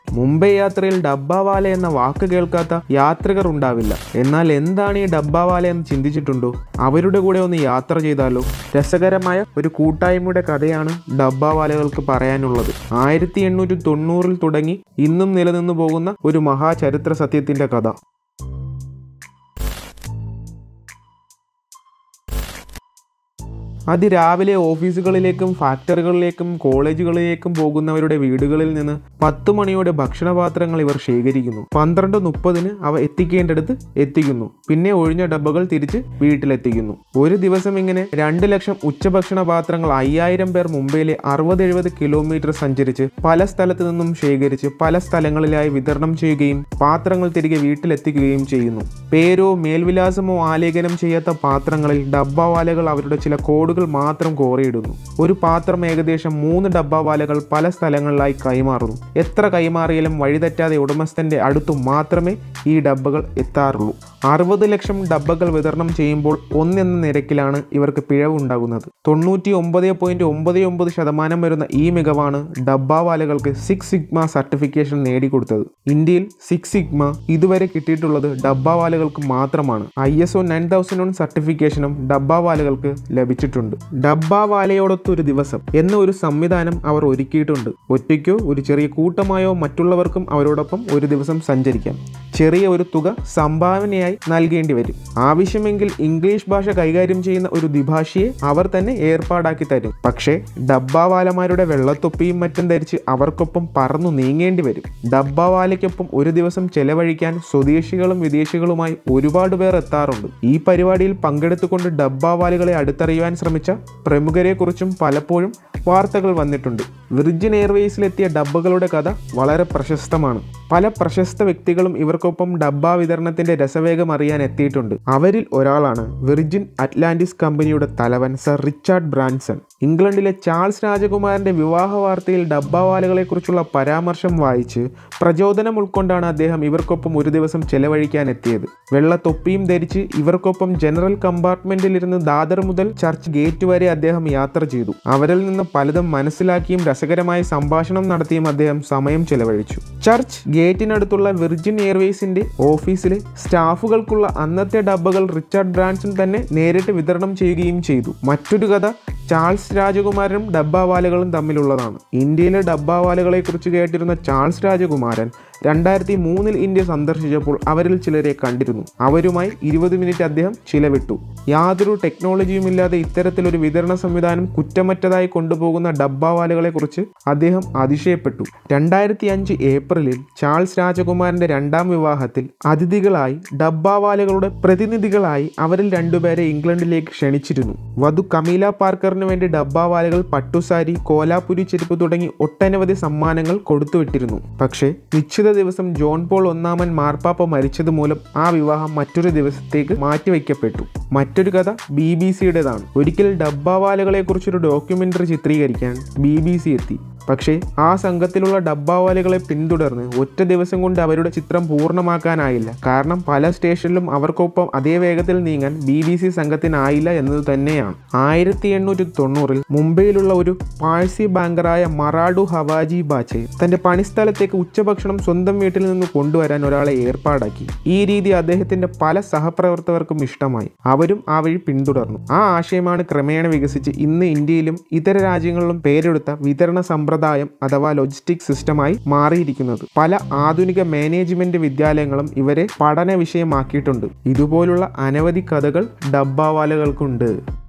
മുംബൈ യാത്രയിൽ ഡബ്ബാവാല എന്ന വാക്ക് കേൾക്കാത്ത യാത്രികർ ഉണ്ടാവില്ല. എന്നാൽ എന്താണ് ഈ ഡബ്ബാവാല എന്ന് ചിന്തിച്ചിട്ടുണ്ടോ? അവരുടെ കൂടെ ഒന്ന് യാത്ര ചെയ്താലോ? രസകരമായ ഒരു കൂട്ടായ്മയുടെ കഥയാണ് ഡബ്ബാവാലകൾക്ക് പറയാനുള്ളത്. 1890 തുടങ്ങി ഇന്നും നിലനിന്നു പോകുന്ന ഒരു മഹാചരിത്ര സത്യത്തിന്റെ കഥ. അതിരാവിലെ ഓഫീസുകളിലേക്കും ഫാക്ടറികളിലേക്കും കോളേജുകളിലേക്കും പോകുന്നവരുടെ വീടുകളിൽ നിന്ന് 10 മണിയോടെ ഭക്ഷണപാത്രങ്ങൾ ഇവർ ശേഖരിക്കുന്നു. 12:30 അവ എത്തിക്കേണ്ടടുത്ത് എത്തിക്കുന്നു. പിന്നെ ഒഴിഞ്ഞ ഡബ്ബകൾ തിരിച്ച് വീട്ടിലെത്തിക്കുന്നു. ഒരു ദിവസം ഇങ്ങനെ 2 ലക്ഷം ഉച്ചഭക്ഷണ പാത്രങ്ങൾ 5000 പേർ മുംബൈയിലെ 60-70 കിലോമീറ്റർ സഞ്ചരിച്ച് പല സ്ഥലത്തു നിന്നും ശേഖരിച്ച് പല സ്ഥലങ്ങളിലായി വിതരണം ചെയ്യുകയും പാത്രങ്ങൾ തിരികെ വീട്ടിലെത്തിക്കുകയും ചെയ്യുന്നു. പേരോ മേൽവിലാസമോ ആലേഖനം ചെയ്യാത്ത പാത്രങ്ങളിൽ ഡബ്ബാവാലകൾ അവരുടെ ചില കോഡുകൾ മാത്രം കോറിയിടുന്നു. ഒരു പാത്രം ഏകദേശം 3 ഡബ്ബാവാലകൾ പല സ്ഥലങ്ങളിലായി കൈമാറുന്നു. എത്ര കൈമാറിയാലും വഴിതെറ്റാതെ ഉടമസ്ഥന്റെ അടുത്തു മാത്രമേ ഈ ഡബ്ബകൾ എത്താറുള്ളൂ. 60 ലക്ഷം ഡബ്ബകൾ വിതരണം ചെയ്യുമ്പോൾ 1 എന്ന നിരക്കിലാണ് ഇവർക്ക് പിഴവ് ഉണ്ടാകുന്നത്. 99.99% വരുന്ന ഈ മികവാണ് ഡബ്ബാവാലകൾക്ക് 6 സിഗ്മ സർട്ടിഫിക്കേഷൻ നേടിക്കൊടുത്തത്. ഇന്ത്യയിൽ 6 സിഗ്മ ഇതുവരെ കിട്ടിയിട്ടുള്ളത് ഡബ്ബാവാലകൾക്ക് മാത്രമാണ്. ISO 9001 സർട്ടിഫിക്കേഷനും ഡബ്ബാവാലകൾക്ക് ലഭിച്ചിട്ടുണ്ട്. ഡബ്ബാവാലയോടൊത്തൊരു ദിവസം എന്ന ഒരു സംവിധാനം അവർ ഒരുക്കിയിട്ടുണ്ട്. ഒറ്റയ്ക്കോ ഒരു ചെറിയ കൂട്ടമായോ മറ്റുള്ളവർക്കും അവരോടൊപ്പം ഒരു ദിവസം സഞ്ചരിക്കാം. ചെറിയ ഒരു തുക സംഭാവനയായി നൽകേണ്ടി വരും. ആവശ്യമെങ്കിൽ ഇംഗ്ലീഷ് ഭാഷ കൈകാര്യം ചെയ്യുന്ന ഒരു ദ്വിഭാഷിയെ അവർ തന്നെ ഏർപ്പാടാക്കി തരും. പക്ഷേ ഡബ്ബാവാലമാരുടെ വെള്ളത്തൊപ്പിയും മറ്റും ധരിച്ച് അവർക്കൊപ്പം പറന്നു നീങ്ങേണ്ടി വരും. ഡബ്ബാവാലയ്ക്കൊപ്പം ഒരു ദിവസം ചെലവഴിക്കാൻ സ്വദേശികളും വിദേശികളുമായി ഒരുപാട് പേർ എത്താറുണ്ട്. ഈ പരിപാടിയിൽ പങ്കെടുത്തുകൊണ്ട് ഡബ്ബാവാലകളെ അടുത്തറിയുവാൻ ശ്രമിച്ച പ്രമുഖരെ കുറിച്ചും പലപ്പോഴും വാർത്തകൾ വന്നിട്ടുണ്ട്. വിർജിൻ എയർവേസിലെത്തിയ ഡബ്ബകളുടെ കഥ വളരെ പ്രശസ്തമാണ്. പല പ്രശസ്ത വ്യക്തികളും ഇവർക്കൊപ്പം ഡബ്ബ വിതരണത്തിന്റെ രസവേഗം അറിയാൻ എത്തിയിട്ടുണ്ട്. അവരിൽ ഒരാളാണ് വിർജിൻ അറ്റ്ലാന്റിസ് കമ്പനിയുടെ തലവൻ സർ റിച്ചാർഡ് ബ്രാൻസൺ. ഇംഗ്ലണ്ടിലെ ചാൾസ് രാജകുമാരന്റെ വിവാഹ വാർത്തയിൽ ഡബ്ബാവാലകളെ കുറിച്ചുള്ള പരാമർശം വായിച്ച് പ്രചോദനം ഉൾക്കൊണ്ടാണ് അദ്ദേഹം ഇവർക്കൊപ്പം ഒരു ദിവസം ചെലവഴിക്കാൻ എത്തിയത്. വെള്ള തൊപ്പിയും ധരിച്ച് ഇവർക്കൊപ്പം ജനറൽ കമ്പാർട്ട്മെന്റിലിരുന്ന് ദാദർ മുതൽ ചർച്ച് ഗേറ്റ് വരെ അദ്ദേഹം യാത്ര ചെയ്തു. അവരിൽ നിന്ന് പലതും മനസ്സിലാക്കിയും രസകരമായ സംഭാഷണം നടത്തിയും അദ്ദേഹം സമയം ചെലവഴിച്ചു. ചർച്ച് ഗേറ്റിനടുത്തുള്ള വിർജിൻ എയർവേസിന്റെ ഓഫീസിലെ സ്റ്റാഫുകൾക്കുള്ള അന്നത്തെ ഡബ്ബകൾ റിച്ചാർഡ് ബ്രാൻസൺ തന്നെ നേരിട്ട് വിതരണം ചെയ്യുകയും ചെയ്തു. മറ്റൊരു കഥ ചാൾസ് രാജകുമാരനും ഡബ്ബാവാലകളും തമ്മിലുള്ളതാണ്. ഇന്ത്യയിലെ ഡബ്ബാവാലകളെ കുറിച്ച് കേട്ടിരുന്ന ചാൾസ് രാജകുമാരൻ 2003 ഇന്ത്യ സന്ദർശിച്ചപ്പോൾ അവരിൽ ചിലരെ കണ്ടിരുന്നു. അവരുമായി 20 മിനിറ്റ് അദ്ദേഹം ചിലവിട്ടു. യാതൊരു ടെക്നോളജിയുമില്ലാതെ ഇത്തരത്തിലൊരു വിതരണ സംവിധാനം കുറ്റമറ്റതായി കൊണ്ടുപോകുന്ന ഡബ്ബാവാലകളെ കുറിച്ച് അദ്ദേഹം അതിശയപ്പെട്ടു. 2005 ഏപ്രിലിൽ ചാൾസ് രാജകുമാരന്റെ 2ാം വിവാഹത്തിൽ അതിഥികളായി ഡബ്ബാവാലകളുടെ പ്രതിനിധികളായി അവരിൽ 2 പേരെ ഇംഗ്ലണ്ടിലേക്ക് ക്ഷണിച്ചിരുന്നു. വധു കമീല പാർക്കറിന് വേണ്ടി ഡബ്ബാവാലകൾ പട്ടുസാരി, കോലാപുരി ചെരുപ്പ് തുടങ്ങി ഒട്ടനവധി സമ്മാനങ്ങൾ കൊടുത്തുവിട്ടിരുന്നു. പക്ഷേ നിശ്ചിത ദിവസം ജോൺ പോൾ 1 മാർപ്പാപ്പ മരിച്ചത് മൂലം ആ വിവാഹം മറ്റൊരു ദിവസത്തേക്ക് മാറ്റിവെക്കപ്പെട്ടു. മറ്റൊരു കഥ BBC-യുടേതാണ്. ഒരിക്കൽ ഡബ്ബാവാലകളെ കുറിച്ചൊരു ഡോക്യുമെന്ററി ചിത്രീകരിക്കാൻ BBC എത്തി. പക്ഷേ ആ സംഘത്തിലുള്ള ഡബ്ബാവാലകളെ പിന്തുടർന്ന് ഒറ്റ ദിവസം കൊണ്ട് അവരുടെ ചിത്രം പൂർണ്ണമാക്കാനായില്ല. കാരണം പല സ്റ്റേഷനിലും അവർക്കൊപ്പം അതേ വേഗത്തിൽ നീങ്ങാൻ BBC സംഘത്തിനായില്ല എന്നത് തന്നെയാണ്. 1890 മുംബൈയിലുള്ള ഒരു പാഴ്സി ബാങ്കറായ മറാഡു ഹവാജി ബാച്ചെ തന്റെ പണിസ്ഥലത്തേക്ക് ഉച്ചഭക്ഷണം സ്വന്തം വീട്ടിൽ നിന്ന് കൊണ്ടുവരാൻ ഒരാളെ ഏർപ്പാടാക്കി. ഈ രീതി അദ്ദേഹത്തിന്റെ പല സഹപ്രവർത്തകർക്കും ഇഷ്ടമായി. അവരും ആ വഴി പിന്തുടർന്നു. ആ ആശയമാണ് ക്രമേണ വികസിച്ച് ഇന്ന് ഇന്ത്യയിലും ഇതര രാജ്യങ്ങളിലും പേരെടുത്ത വിതരണ സമ്പ്രദായം അഥവാ ലോജിസ്റ്റിക് സിസ്റ്റമായി മാറിയിരിക്കുന്നത്. പല ആധുനിക മാനേജ്മെന്റ് വിദ്യാലയങ്ങളും ഇവരെ പഠന വിഷയമാക്കിയിട്ടുണ്ട്. ഇതുപോലുള്ള അനവധി കഥകൾ ഡബ്ബാവാലകൾക്കുണ്ട്.